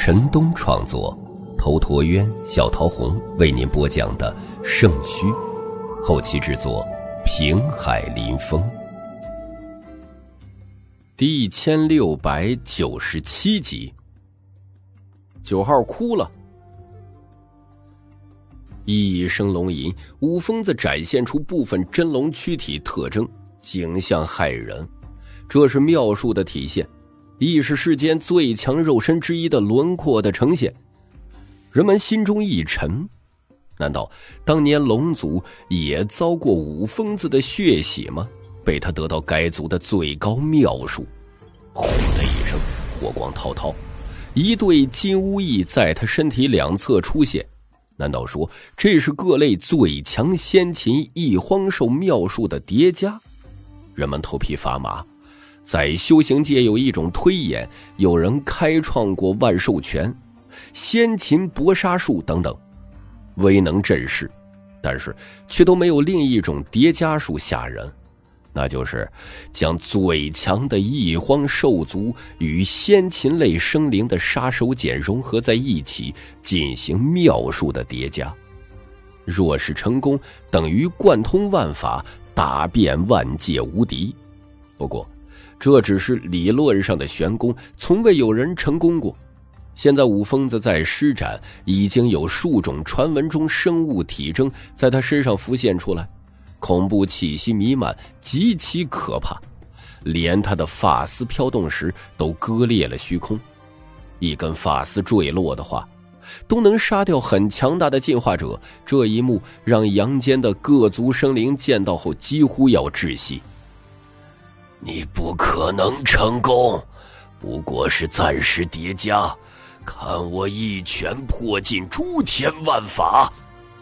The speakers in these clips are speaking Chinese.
陈东创作，头陀渊、小桃红为您播讲的《圣虚》，后期制作平海林风，第1697集。9号哭了，一声龙吟，五疯子展现出部分真龙躯体特征，景象骇人。这是妙术的体现，亦是世间最强肉身之一的轮廓的呈现。人们心中一沉，难道当年龙族也遭过五疯子的血洗吗？被他得到该族的最高妙术。轰的一声，火光滔滔，一对金乌翼在他身体两侧出现。难道说这是各类最强先秦异荒兽妙术的叠加？人们头皮发麻。在修行界有一种推演，有人开创过万兽拳、先秦搏杀术等等，威能震世，但是却都没有另一种叠加术吓人，那就是将最强的异荒兽族与先秦类生灵的杀手锏融合在一起，进行妙术的叠加。若是成功，等于贯通万法，打遍万界无敌。不过这只是理论上的玄功，从未有人成功过。现在五疯子在施展，已经有数种传闻中生物体征在他身上浮现出来，恐怖气息弥漫，极其可怕，连他的发丝飘动时都割裂了虚空。一根发丝坠落的话，都能杀掉很强大的进化者。这一幕让阳间的各族生灵见到后几乎要窒息。 你不可能成功，不过是暂时叠加，看我一拳破尽诸天万法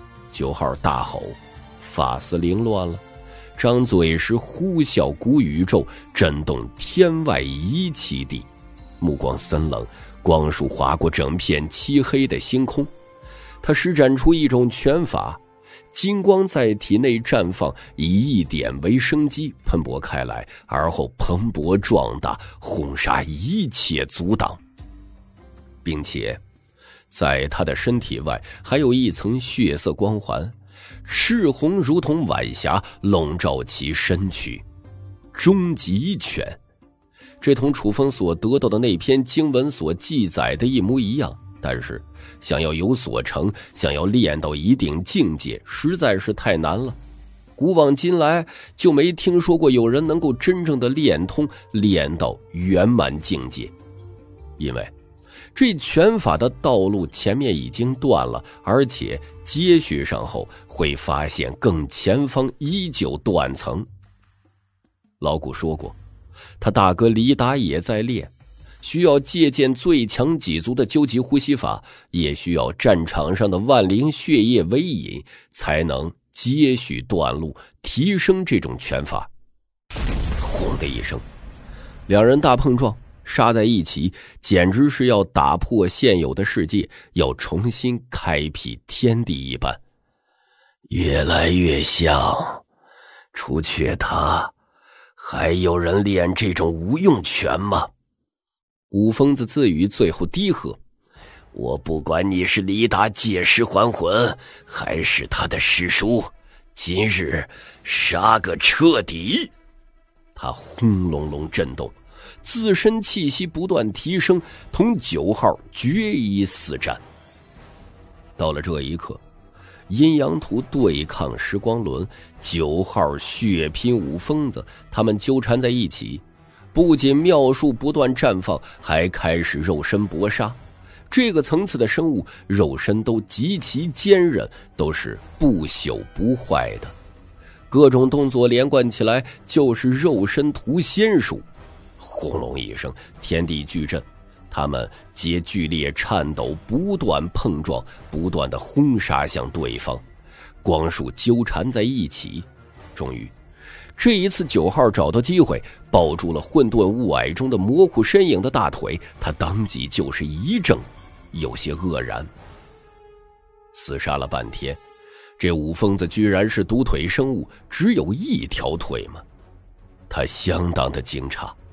！9号大吼，发丝凌乱了，张嘴时呼啸鼓宇宙，震动天外一气地，目光森冷，光束划过整片漆黑的星空。他施展出一种拳法，金光在体内绽放，以一点为生机喷薄开来，而后蓬勃壮大，轰杀一切阻挡，并且在他的身体外还有一层血色光环，赤红如同晚霞，笼罩其身躯。终极拳，这同楚风所得到的那篇经文所记载的一模一样，但是想要有所成，想要练到一定境界，实在是太难了。古往今来就没听说过有人能够真正的练通，练到圆满境界。因为这拳法的道路前面已经断了，而且接续上后会发现更前方依旧断层。老古说过，他大哥黎达也在练，需要借鉴最强几族的究极呼吸法，也需要战场上的万灵血液为引，才能接续断路，提升这种拳法。轰的一声，两人大碰撞，杀在一起，简直是要打破现有的世界，要重新开辟天地一般。 越来越像，除却他，还有人练这种无用拳吗？ 五疯子自语，最后低喝： 我不管你是黎达借尸还魂，还是他的师叔，今日杀个彻底！ 他轰隆隆震动，自身气息不断提升，同9号决一死战。到了这一刻，阴阳图对抗时光轮，9号血拼五疯子，他们纠缠在一起，不仅妙术不断绽放，还开始肉身搏杀。这个层次的生物肉身都极其坚韧，都是不朽不坏的，各种动作连贯起来就是肉身图仙术。轰隆一声，天地巨震，他们皆剧烈颤抖，不断碰撞，不断的轰杀向对方，光束纠缠在一起。终于这一次9号找到机会，抱住了混沌雾霭中的模糊身影的大腿，他当即就是一怔，有些愕然。厮杀了半天，这五疯子居然是独腿生物，只有一条腿吗？他相当的惊诧，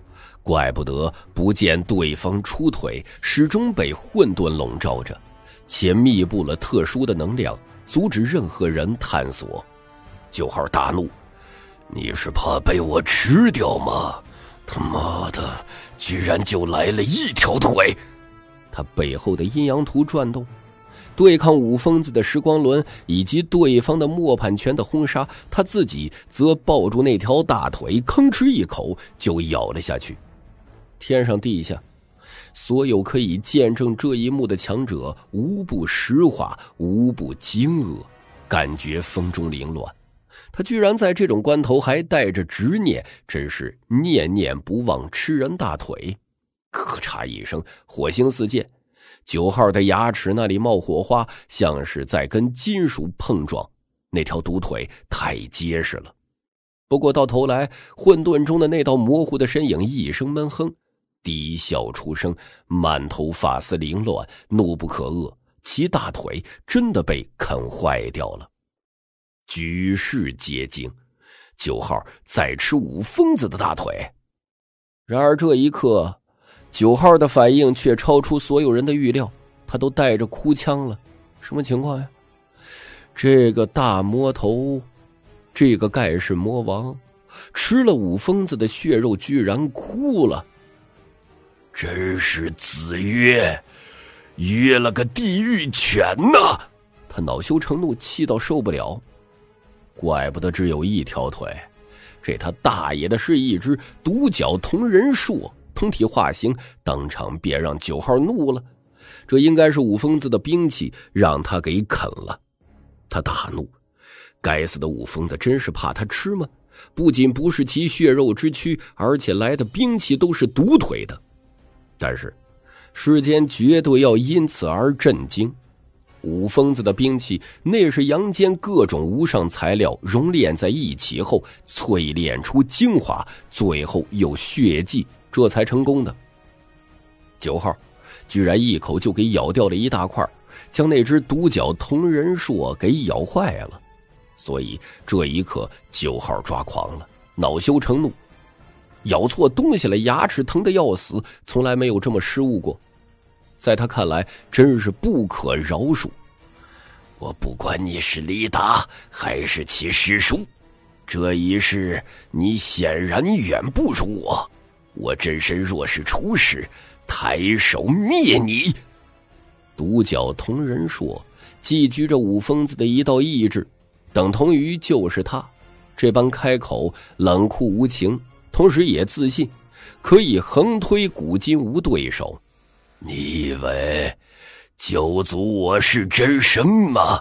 怪不得不见对方出腿，始终被混沌笼罩着，且密布了特殊的能量，阻止任何人探索。9号大怒： 你是怕被我吃掉吗？他妈的，居然就来了一条腿！ 他背后的阴阳图转动，对抗五疯子的时光轮以及对方的磨盘拳的轰杀，他自己则抱住那条大腿，吭哧一口就咬了下去。天上地下，所有可以见证这一幕的强者无不石化，无不惊愕，感觉风中凌乱。他居然在这种关头还带着执念，真是念念不忘吃人大腿。咔嚓一声，火星四溅，9号的牙齿那里冒火花，像是在跟金属碰撞。那条毒腿太结实了。不过到头来，混沌中的那道模糊的身影一声闷哼，低笑出声，满头发丝凌乱，怒不可遏，其大腿真的被啃坏掉了。举世皆惊，9号再吃五疯子的大腿。然而这一刻，9号的反应却超出所有人的预料，他都带着哭腔了。什么情况呀？这个大魔头，这个盖世魔王，吃了五疯子的血肉，居然哭了。 真是子曰，约了个地狱犬呐！ 他恼羞成怒，气到受不了。怪不得只有一条腿，这他大爷的是一只独角铜人硕，通体化形，当场便让9号怒了。这应该是五疯子的兵器，让他给啃了。他大怒，该死的五疯子真是怕他吃吗？不仅不是其血肉之躯，而且来的兵器都是独腿的。但是世间绝对要因此而震惊，五疯子的兵器那是阳间各种无上材料熔炼在一起后淬炼出精华，最后又血祭，这才成功的。9号居然一口就给咬掉了一大块，将那只独角铜人硕给咬坏了。所以这一刻9号抓狂了，恼羞成怒，咬错东西了，牙齿疼得要死，从来没有这么失误过。在他看来真是不可饶恕。 我不管你是李达还是其师叔，这一世你显然远不如我，我真身若是出世，抬手灭你！ 独角铜人硕寄居着五疯子的一道意志，等同于就是他这般开口冷酷无情，同时也自信可以横推古今无对手。 你以为九族我是真身吗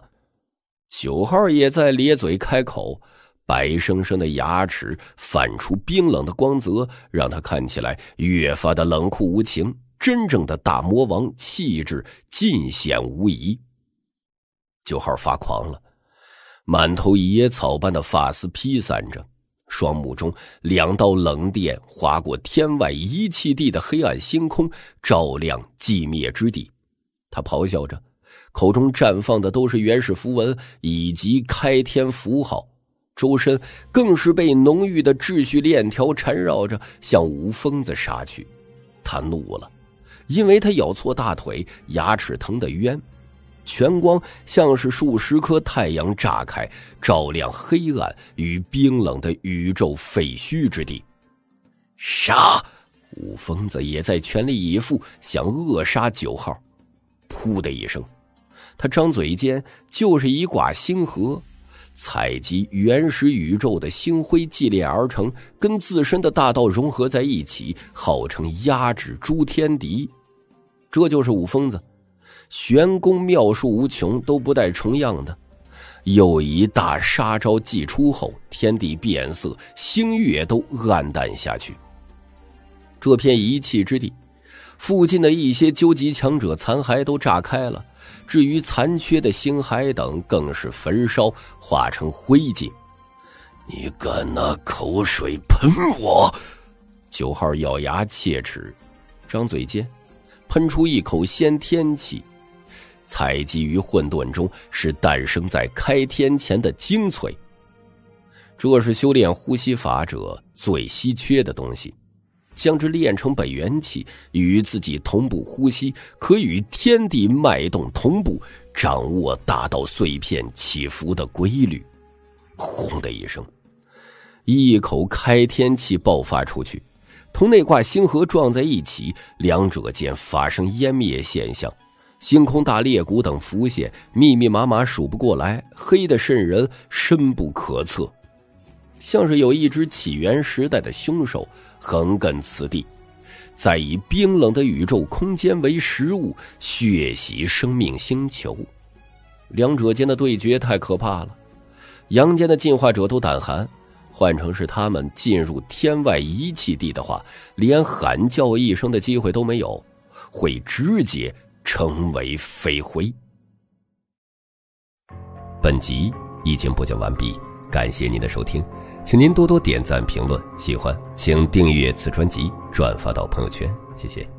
？9号也在咧嘴开口，白生生的牙齿泛出冰冷的光泽，让他看起来越发的冷酷无情，真正的大魔王气质尽显无疑。9号发狂了，满头野草般的发丝披散着，双目中2道冷电划过天外一气地的黑暗星空，照亮寂灭之地。他咆哮着，口中绽放的都是原始符文以及开天符号，周身更是被浓郁的秩序链条缠绕着，向五疯子杀去。他怒了，因为他咬错大腿，牙齿疼得冤。全光像是数十颗太阳炸开，照亮黑暗与冰冷的宇宙废墟之地。 杀！ 五疯子也在全力以赴，想扼杀9号。噗的一声，他张嘴间就是一挂星河，采集原始宇宙的星辉祭炼而成，跟自身的大道融合在一起，号称压制诸天敌。这就是五疯子，玄功妙术无穷，都不带重样的。又一大杀招祭出后，天地变色，星月都暗淡下去。这片遗弃之地，附近的一些究极强者残骸都炸开了，至于残缺的星骸等更是焚烧，化成灰烬。 你敢拿口水喷我 ？9号咬牙切齿，张嘴间喷出一口先天气，采集于混沌中，是诞生在开天前的精粹。这是修炼呼吸法者最稀缺的东西。 将之炼成本源气，与自己同步呼吸，可与天地脉动同步，掌握大道碎片起伏的规律。轰的一声，一口开天气爆发出去，同那卦星河撞在一起，两者间发生湮灭现象，星空大裂谷等浮现，密密麻麻数不过来，黑得瘆人，深不可测，像是有一只起源时代的凶手横亘此地，再以冰冷的宇宙空间为食物，血洗生命星球。两者间的对决太可怕了，阳间的进化者都胆寒，换成是他们进入天外遗弃地的话，连喊叫一声的机会都没有，会直接成为飞灰。本集已经播讲完毕，感谢您的收听，请您多多点赞评论，喜欢请订阅此专辑，转发到朋友圈，谢谢。